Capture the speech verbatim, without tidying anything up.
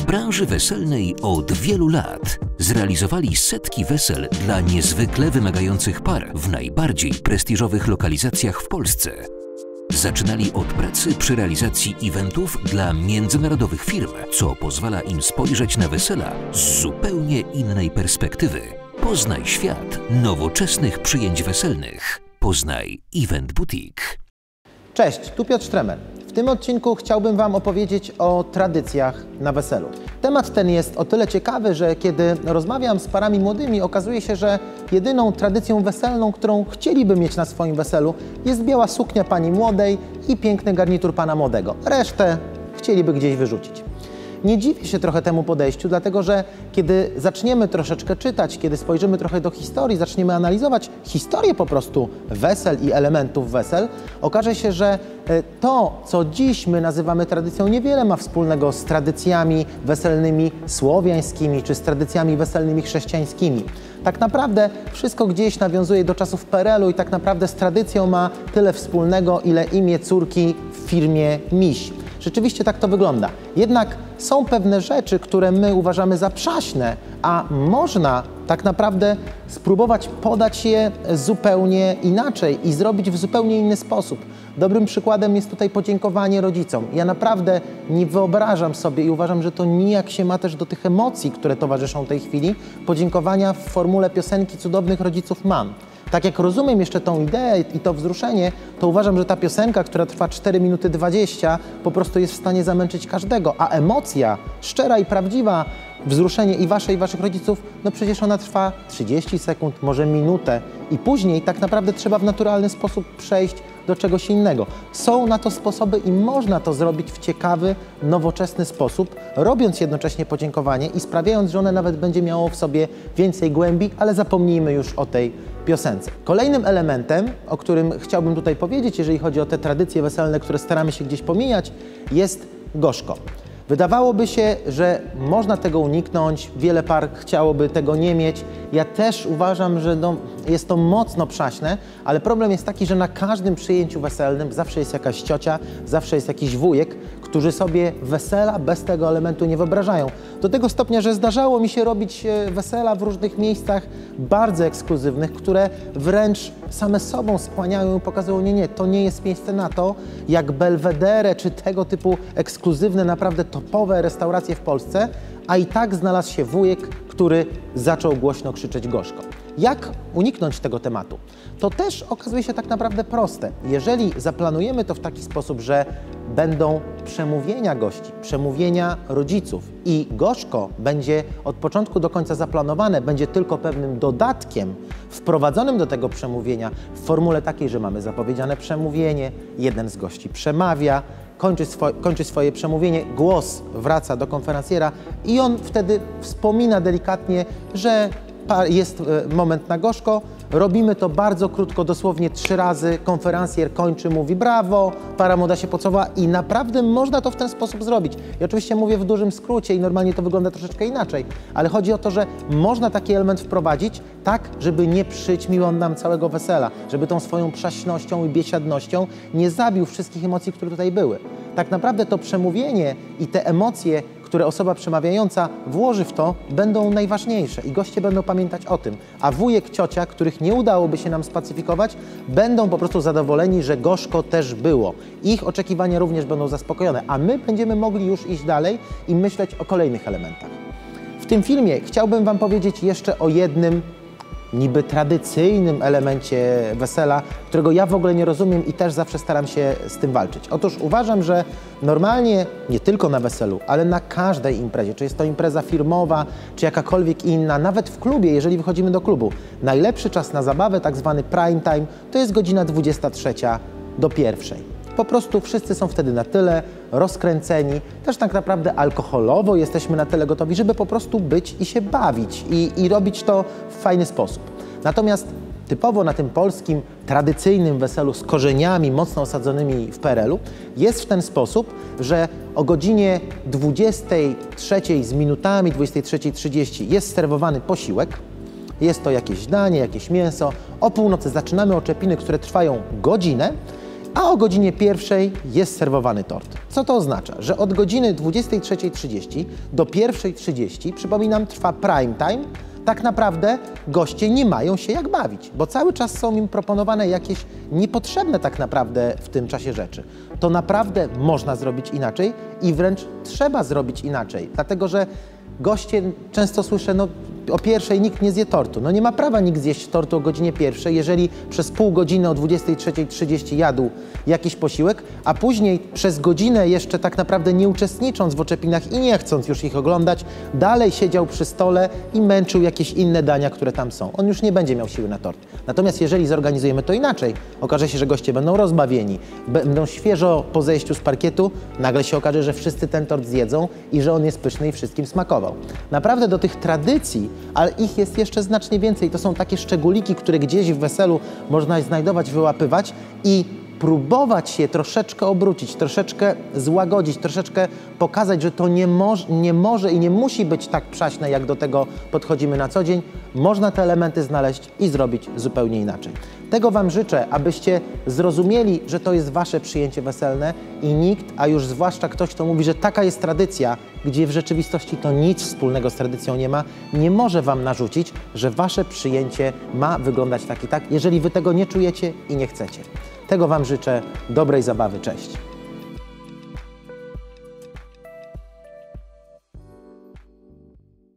branży weselnej od wielu lat. Zrealizowali setki wesel dla niezwykle wymagających par w najbardziej prestiżowych lokalizacjach w Polsce. Zaczynali od pracy przy realizacji eventów dla międzynarodowych firm, co pozwala im spojrzeć na wesela z zupełnie innej perspektywy. Poznaj świat nowoczesnych przyjęć weselnych. Poznaj Event Boutique. Cześć, tu Piotr Sztremer. W tym odcinku chciałbym Wam opowiedzieć o tradycjach na weselu. Temat ten jest o tyle ciekawy, że kiedy rozmawiam z parami młodymi, okazuje się, że jedyną tradycją weselną, którą chcieliby mieć na swoim weselu, jest biała suknia pani młodej i piękny garnitur pana młodego. Resztę chcieliby gdzieś wyrzucić. Nie dziwię się trochę temu podejściu, dlatego że kiedy zaczniemy troszeczkę czytać, kiedy spojrzymy trochę do historii, zaczniemy analizować historię po prostu wesel i elementów wesel, okaże się, że to, co dziś my nazywamy tradycją, niewiele ma wspólnego z tradycjami weselnymi słowiańskimi czy z tradycjami weselnymi chrześcijańskimi. Tak naprawdę wszystko gdzieś nawiązuje do czasów P R L u i tak naprawdę z tradycją ma tyle wspólnego, ile imię córki w firmie Miś. Rzeczywiście tak to wygląda. Jednak są pewne rzeczy, które my uważamy za przaśne, a można tak naprawdę spróbować podać je zupełnie inaczej i zrobić w zupełnie inny sposób. Dobrym przykładem jest tutaj podziękowanie rodzicom. Ja naprawdę nie wyobrażam sobie i uważam, że to nijak się ma też do tych emocji, które towarzyszą tej chwili, podziękowania w formule piosenki Cudownych rodziców mam. Tak jak rozumiem jeszcze tą ideę i to wzruszenie, to uważam, że ta piosenka, która trwa cztery minuty dwadzieścia, po prostu jest w stanie zamęczyć każdego, a emocja szczera i prawdziwa, wzruszenie i wasze i waszych rodziców, no przecież ona trwa trzydzieści sekund, może minutę i później tak naprawdę trzeba w naturalny sposób przejść do czegoś innego. Są na to sposoby i można to zrobić w ciekawy, nowoczesny sposób, robiąc jednocześnie podziękowanie i sprawiając, że one nawet będzie miało w sobie więcej głębi, ale zapomnijmy już o tej piosence. Kolejnym elementem, o którym chciałbym tutaj powiedzieć, jeżeli chodzi o te tradycje weselne, które staramy się gdzieś pomijać, jest gorzko. Wydawałoby się, że można tego uniknąć, wiele par chciałoby tego nie mieć. Ja też uważam, że no, jest to mocno przaśne, ale problem jest taki, że na każdym przyjęciu weselnym zawsze jest jakaś ciocia, zawsze jest jakiś wujek, którzy sobie wesela bez tego elementu nie wyobrażają. Do tego stopnia, że zdarzało mi się robić wesela w różnych miejscach bardzo ekskluzywnych, które wręcz same sobą skłaniają i pokazują, nie, nie, to nie jest miejsce na to, jak Belvedere czy tego typu ekskluzywne, naprawdę topowe restauracje w Polsce, a i tak znalazł się wujek, który zaczął głośno krzyczeć gorzko. Jak uniknąć tego tematu? To też okazuje się tak naprawdę proste. Jeżeli zaplanujemy to w taki sposób, że będą przemówienia gości, przemówienia rodziców i gorzko będzie od początku do końca zaplanowane, będzie tylko pewnym dodatkiem wprowadzonym do tego przemówienia w formule takiej, że mamy zapowiedziane przemówienie, jeden z gości przemawia, Kończy, swo kończy swoje przemówienie, głos wraca do konferencjera i on wtedy wspomina delikatnie, że jest moment na gorzko. Robimy to bardzo krótko, dosłownie trzy razy. Konferencjer kończy, mówi brawo, para młoda się pocofa i naprawdę można to w ten sposób zrobić. I oczywiście mówię w dużym skrócie i normalnie to wygląda troszeczkę inaczej, ale chodzi o to, że można taki element wprowadzić tak, żeby nie przyćmił on nam całego wesela, żeby tą swoją przaśnością i biesiadnością nie zabił wszystkich emocji, które tutaj były. Tak naprawdę to przemówienie i te emocje, które osoba przemawiająca włoży w to, będą najważniejsze i goście będą pamiętać o tym. A wujek, ciocia, których nie udałoby się nam spacyfikować, będą po prostu zadowoleni, że gorzko też było. Ich oczekiwania również będą zaspokojone, a my będziemy mogli już iść dalej i myśleć o kolejnych elementach. W tym filmie chciałbym Wam powiedzieć jeszcze o jednym niby tradycyjnym elemencie wesela, którego ja w ogóle nie rozumiem i też zawsze staram się z tym walczyć. Otóż uważam, że normalnie, nie tylko na weselu, ale na każdej imprezie, czy jest to impreza firmowa, czy jakakolwiek inna, nawet w klubie, jeżeli wychodzimy do klubu, najlepszy czas na zabawę, tak zwany prime time, to jest godzina dwudziesta trzecia do pierwszej. Po prostu wszyscy są wtedy na tyle rozkręceni, też tak naprawdę alkoholowo jesteśmy na tyle gotowi, żeby po prostu być i się bawić i, i robić to w fajny sposób. Natomiast typowo na tym polskim, tradycyjnym weselu z korzeniami mocno osadzonymi w P R L u jest w ten sposób, że o godzinie dwudziestej trzeciej z minutami, dwudziestej trzeciej trzydzieści jest serwowany posiłek. Jest to jakieś danie, jakieś mięso. O północy zaczynamy oczepiny, które trwają godzinę a o godzinie pierwszej jest serwowany tort. Co to oznacza? Że od godziny dwudziestej trzeciej trzydzieści do pierwszej trzydzieści, przypominam, trwa prime time, tak naprawdę goście nie mają się jak bawić, bo cały czas są im proponowane jakieś niepotrzebne tak naprawdę w tym czasie rzeczy. To naprawdę można zrobić inaczej i wręcz trzeba zrobić inaczej, dlatego że goście, często słyszę, no o pierwszej nikt nie zje tortu. No nie ma prawa nikt zjeść tortu o godzinie pierwszej, jeżeli przez pół godziny o dwudziestej trzeciej trzydzieści jadł jakiś posiłek, a później przez godzinę jeszcze tak naprawdę nie uczestnicząc w oczepinach i nie chcąc już ich oglądać, dalej siedział przy stole i męczył jakieś inne dania, które tam są. On już nie będzie miał siły na tort. Natomiast jeżeli zorganizujemy to inaczej, okaże się, że goście będą rozbawieni, będą świeżo po zejściu z parkietu, nagle się okaże, że wszyscy ten tort zjedzą i że on jest pyszny i wszystkim smakował. Naprawdę do tych tradycji, ale ich jest jeszcze znacznie więcej. To są takie szczególiki, które gdzieś w weselu można znajdować, wyłapywać i próbować je troszeczkę obrócić, troszeczkę złagodzić, troszeczkę pokazać, że to nie, moż, nie może i nie musi być tak przaśne, jak do tego podchodzimy na co dzień. Można te elementy znaleźć i zrobić zupełnie inaczej. Tego Wam życzę, abyście zrozumieli, że to jest Wasze przyjęcie weselne i nikt, a już zwłaszcza ktoś, kto mówi, że taka jest tradycja, gdzie w rzeczywistości to nic wspólnego z tradycją nie ma, nie może Wam narzucić, że Wasze przyjęcie ma wyglądać tak i tak, jeżeli Wy tego nie czujecie i nie chcecie. Tego Wam życzę, dobrej zabawy, cześć.